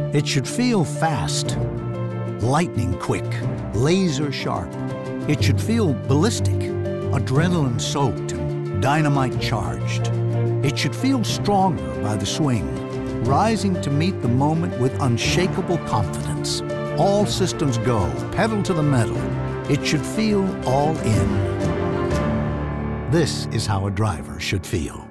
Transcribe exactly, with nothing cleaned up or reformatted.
It should feel fast, lightning quick, laser sharp. It should feel ballistic, adrenaline soaked, and dynamite charged. It should feel stronger by the swing, rising to meet the moment with unshakable confidence. All systems go, pedal to the metal. It should feel all in. This is how a driver should feel.